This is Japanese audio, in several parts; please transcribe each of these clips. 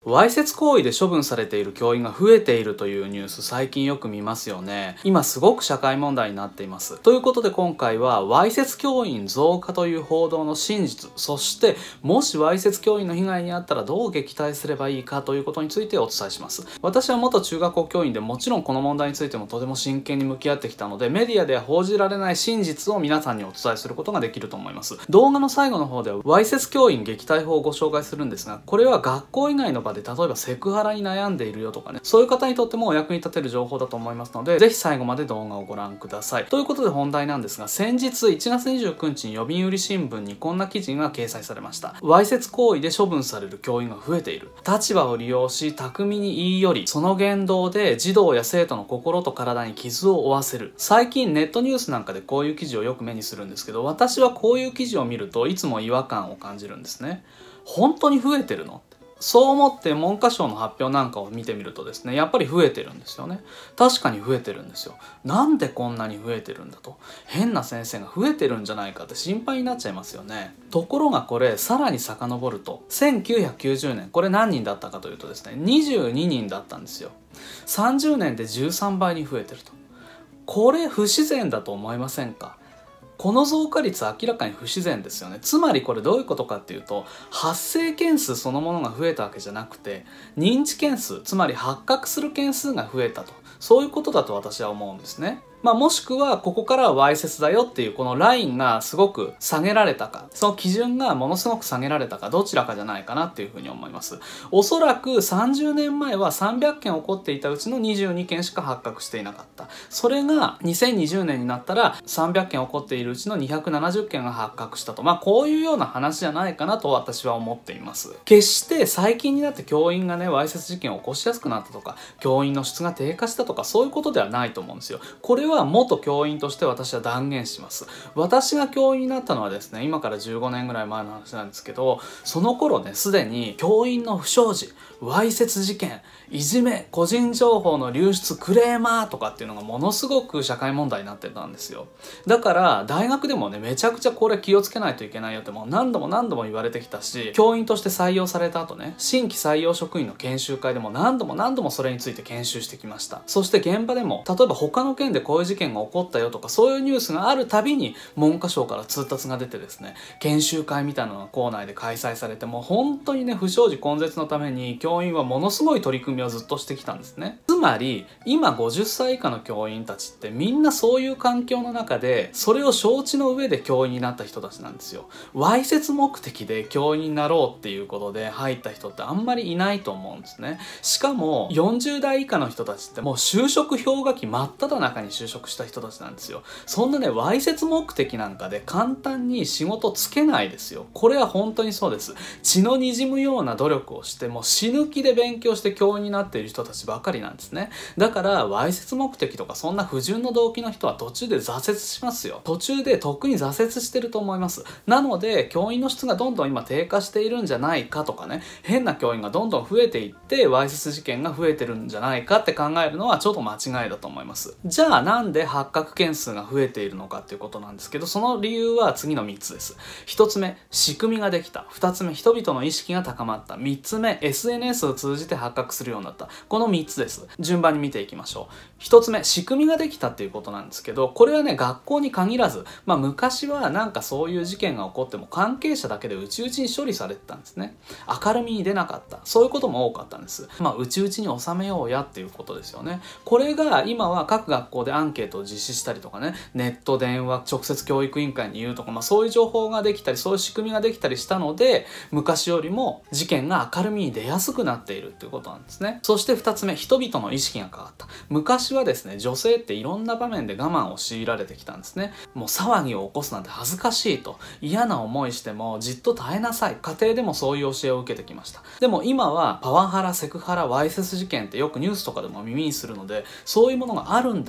わいせつ行為で処分されている教員が増えているというニュース、最近よく見ますよね。今すごく社会問題になっています。ということで今回は、わいせつ教員増加という報道の真実、そしてもしわいせつ教員の被害に遭ったらどう撃退すればいいかということについてお伝えします。私は元中学校教員で、もちろんこの問題についてもとても真剣に向き合ってきたので、メディアでは報じられない真実を皆さんにお伝えすることができると思います。動画の最後の方では、わいせつ教員撃退法をご紹介するんですが、これは学校以外の場で例えばセクハラに悩んでいるよとかね、そういう方にとってもお役に立てる情報だと思いますので、ぜひ最後まで動画をご覧ください。ということで本題なんですが、先日1月29日に読売新聞にこんな記事が掲載されました。わいせつ行為で処分される教員が増えている。立場を利用し巧みに言い寄り、その言動で児童や生徒の心と体に傷を負わせる。最近ネットニュースなんかでこういう記事をよく目にするんですけど、私はこういう記事を見るといつも違和感を感じるんですね。本当に増えてるの？そう思って文科省の発表なんかを見てみるとですね、やっぱり増えてるんですよね。確かに増えてるんですよ。なんでこんなに増えてるんだと。変な先生が増えてるんじゃないかって心配になっちゃいますよね。ところがこれ、さらに遡ると、1990年、これ何人だったかというとですね、22人だったんですよ。30年で13倍に増えてると。これ不自然だと思いませんか？この増加率は明らかに不自然ですよね。つまりこれどういうことかっていうと、発生件数そのものが増えたわけじゃなくて、認知件数、つまり発覚する件数が増えたと。そういうことだと私は思うんですね。もしくはここからはわいせつだよっていうこのラインがすごく下げられたか、その基準がものすごく下げられたか、どちらかじゃないかなっていうふうに思います。おそらく30年前は300件起こっていたうちの22件しか発覚していなかった。それが2020年になったら300件起こっているうちの270件が発覚したと。こういうような話じゃないかなと私は思っています。決して最近になって教員がね、わいせつ事件を起こしやすくなったとか、教員の質が低下したとか、そういうことではないと思うんですよ。これは元教員として私は断言します。私が教員になったのはですね、今から15年ぐらい前の話なんですけど、その頃ね、すでに教員の不祥事、わいせつ事件、いじめ、個人情報の流出、クレーマーとかっていうのがものすごく社会問題になってたんですよ。だから大学でもね、めちゃくちゃこれ気をつけないといけないよってもう何度も言われてきたし、教員として採用された後ね、新規採用職員の研修会でも何度もそれについて研修してきました。そして現場でも、例えば他の県でこういう事件が起こったよとか、そういうニュースがあるたびに文科省から通達が出てですね、研修会みたいなのが校内で開催されて、もう本当にね、不祥事根絶のために教員はものすごい取り組みをずっとしてきたんですね。つまり今50歳以下の教員たちってみんなそういう環境の中で、それを承知の上で教員になった人たちなんですよ。わいせつ目的で教員になろうっていうことで入った人ってあんまりいないと思うんですね。しかも40代以下の人たちってもう就職氷河期真っ只中に就職した人たちなんですよ。そんなね、わいせつ目的なんかで簡単に仕事つけないですよ。これは本当にそうです。血の滲むような努力をしても死ぬ気で勉強して教員になっている人たちばかりなんですね。だからわいせつ目的とかそんな不純の動機の人は途中で挫折しますよ。途中でとっくに挫折してると思います。なので教員の質がどんどん今低下しているんじゃないかとかね、変な教員がどんどん増えていってわいせつ事件が増えてるんじゃないかって考えるのはちょっと間違いだと思います。じゃあなんで発覚件数が増えているのかっていうことなんですけど、その理由は次の3つです。1つ目、仕組みができた。2つ目、人々の意識が高まった。3つ目、SNS を通じて発覚するようになった。この3つです。順番に見ていきましょう。1つ目、仕組みができたっていうことなんですけど、これはね、学校に限らず、昔はなんかそういう事件が起こっても関係者だけで内々に処理されてたんですね。明るみに出なかった。そういうことも多かったんです。内々に収めようやっていうことですよね。これが今は各学校でアンケートを実施したりとかね、ネット、電話、直接教育委員会に言うとか、そういう情報ができたり、そういう仕組みができたりしたので、昔よりも事件が明るみに出やすくなっているっていうことなんですね。そして2つ目、人々の意識が変わった。昔はですね、女性っていろんな場面で我慢を強いられてきたんですね。もう騒ぎを起こすなんて恥ずかしいと。嫌な思いしてもじっと耐えなさい。家庭でもそういう教えを受けてきました。でも今はパワハラ、セクハラ、わいせつ事件ってよくニュースとかでも耳にするので、そういうものがあるんだな。そ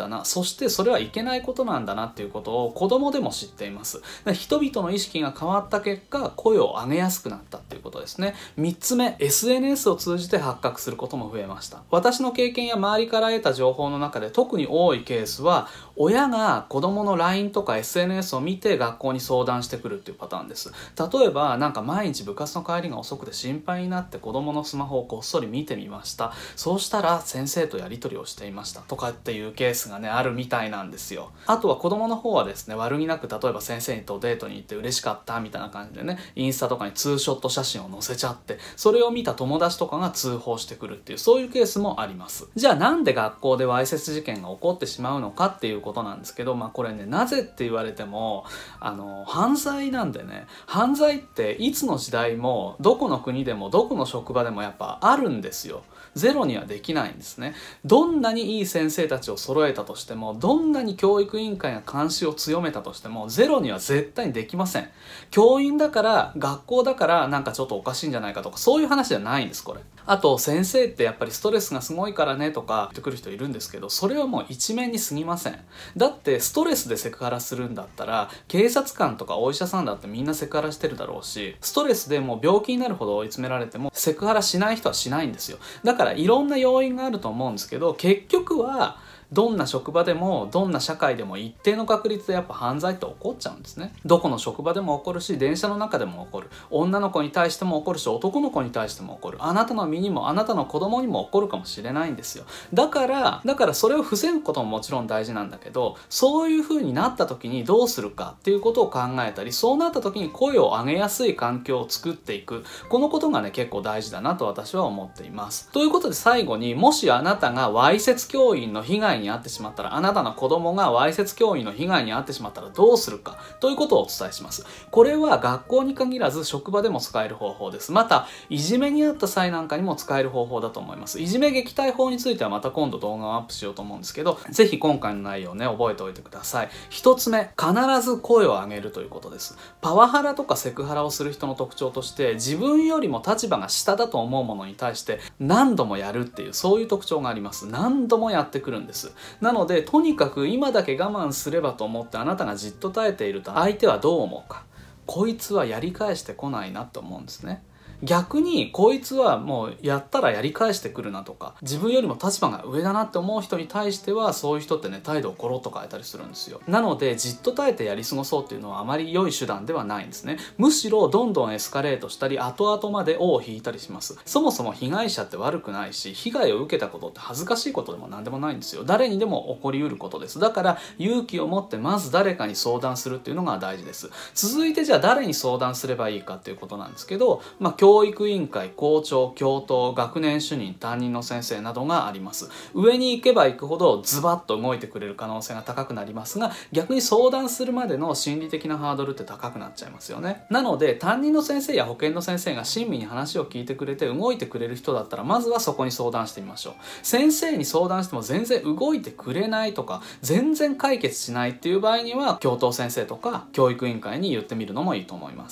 してそれはいけないことなんだなっていうことを子供でも知っています。人々の意識が変わった結果、声を上げやすくなったっていうことですね。3つ目、SNS を通じて発覚することも増えました。私の経験や周りから得た情報の中で特に多いケースは、親が子供の LINE とか SNS を見て学校に相談してくるっていうパターンです。例えば、なんか毎日部活の帰りが遅くて心配になって子供のスマホをこっそり見てみました。そうしたら先生とやり取りをしていましたとかっていうケースがね、あるみたいなんですよ。あとは子供の方はですね、悪気なく例えば先生とデートに行って嬉しかったみたいな感じでね、インスタとかにツーショット写真を載せちゃって、それを見た友達とかが通報してくるっていう、そういうケースもあります。じゃあなんで学校でわいせつ事件が起こってしまうのかっていうことなんですけど、これね、なぜって言われても犯罪なんでね、犯罪っていつの時代もどこの国でもどこの職場でもやっぱあるんですよ。ゼロにはできないんですね。どんなにいい先生たちを揃えたとしても、どんなに教育委員会が監視を強めたとしても、ゼロには絶対にできません。教員だから学校だからなんかちょっとおかしいんじゃないかとか、そういう話じゃないんです。これあと、先生ってやっぱりストレスがすごいからねとか言ってくる人いるんですけど、それはもう一面に過ぎません。だってストレスでセクハラするんだったら、警察官とかお医者さんだってみんなセクハラしてるだろうし、ストレスでもう病気になるほど追い詰められてもセクハラしない人はしないんですよ。だからいろんな要因があると思うんですけど、結局はどんな職場でもどんな社会でも一定の確率でやっぱ犯罪って起こっちゃうんですね。どこの職場でも起こるし、電車の中でも起こる。女の子に対しても起こるし、男の子に対しても起こる。あなたの身にもあなたの子供にも起こるかもしれないんですよ。だからそれを防ぐことももちろん大事なんだけど、そういう風になった時にどうするかっていうことを考えたり、そうなった時に声を上げやすい環境を作っていく。このことがね、結構大事だなと私は思っています。ということで最後に、もしあなたがわいせつ教員の被害に遭ってしまったら、あなたの子供がわいせつ教員の被害に遭ってしまったらどうするかということをお伝えします。これは学校に限らず職場でも使える方法です。またいじめに遭った際なんかにも使える方法だと思います。いじめ撃退法についてはまた今度動画をアップしようと思うんですけど、ぜひ今回の内容をね、覚えておいてください。一つ目、必ず声を上げるということです。パワハラとかセクハラをする人の特徴として、自分よりも立場が下だと思うものに対して何度もやるっていう、そういう特徴があります。何度もやってくるんです。なので、とにかく今だけ我慢すればと思ってあなたがじっと耐えていると、相手はどう思うか。こいつはやり返してこないなと思うんですね。逆にこいつはもうやったらやり返してくるなとか、自分よりも立場が上だなって思う人に対しては、そういう人ってね、態度をコロッと変えたりするんですよ。なのでじっと耐えてやり過ごそうっていうのはあまり良い手段ではないんですね。むしろどんどんエスカレートしたり、後々まで尾を引いたりします。そもそも被害者って悪くないし、被害を受けたことって恥ずかしいことでも何でもないんですよ。誰にでも起こりうることです。だから勇気を持ってまず誰かに相談するっていうのが大事です。続いてじゃあ誰に相談すればいいかっていうことなんですけど、教育委員会、校長、教頭、学年主任、担任の先生などがあります。上に行けば行くほどズバッと動いてくれる可能性が高くなりますが、逆に相談するまでの心理的なハードルって高くなっちゃいますよね。なので担任の先生や保健の先生が親身に話を聞いてくれて動いてくれる人だったら、まずはそこに相談してみましょう。先生に相談しても全然動いてくれないとか、全然解決しないっていう場合には、教頭先生とか教育委員会に言ってみるのもいいと思います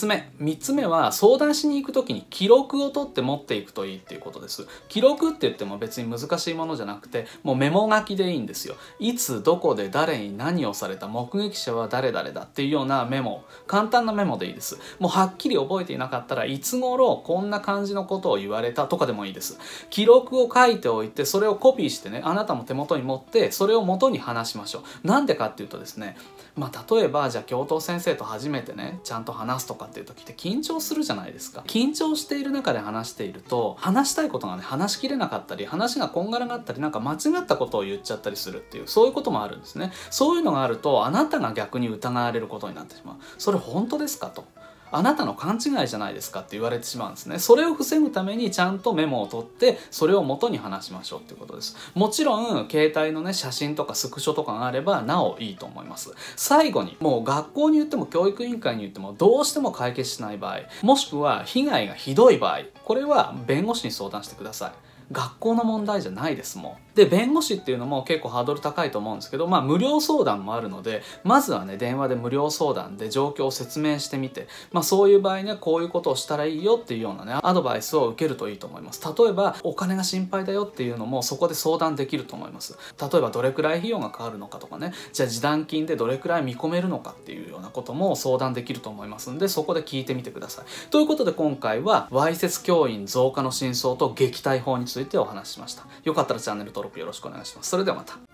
。3つ目は、相談しに行く時に記録を取って持っていくといいっていうことです。記録って言っても別に難しいものじゃなくて、もうメモ書きでいいんですよ。いつどこで誰に何をされた、目撃者は誰々だっていうようなメモ、簡単なメモでいいです。もうはっきり覚えていなかったら、いつ頃こんな感じのことを言われたとかでもいいです。記録を書いておいて、それをコピーしてね、あなたも手元に持ってそれを元に話しましょう。なんでかっていうとですね、例えばじゃあ教頭先生と初めてね、ちゃんと話すとかっていう時って緊張するじゃないですか。緊張している中で話していると、話したいことがね、話しきれなかったり、話がこんがらがったり、なんか間違ったことを言っちゃったりするっていう、そういうこともあるんですね。そういうのがあると、あなたが逆に疑われることになってしまう。それ本当ですかと。あなたの勘違いじゃないですかって言われてしまうんですね。それを防ぐためにちゃんとメモを取って、それを元に話しましょうっていうことです。もちろん携帯のね、写真とかスクショとかがあればなおいいと思います。最後に、もう学校に言っても教育委員会に言ってもどうしても解決しない場合、もしくは被害がひどい場合、これは弁護士に相談してください。学校の問題じゃないです。もうで、弁護士っていうのも結構ハードル高いと思うんですけど、無料相談もあるので、まずはね、電話で無料相談で状況を説明してみて、そういう場合にはこういうことをしたらいいよっていうようなね、アドバイスを受けるといいと思います。例えば、お金が心配だよっていうのもそこで相談できると思います。例えば、どれくらい費用がかかるのかとかね、じゃあ示談金でどれくらい見込めるのかっていうようなことも相談できると思いますんで、そこで聞いてみてください。ということで今回は、わいせつ教員増加の真相と撃退法についてお話ししました。よかったらチャンネル登録よろしくお願いします。それではまた。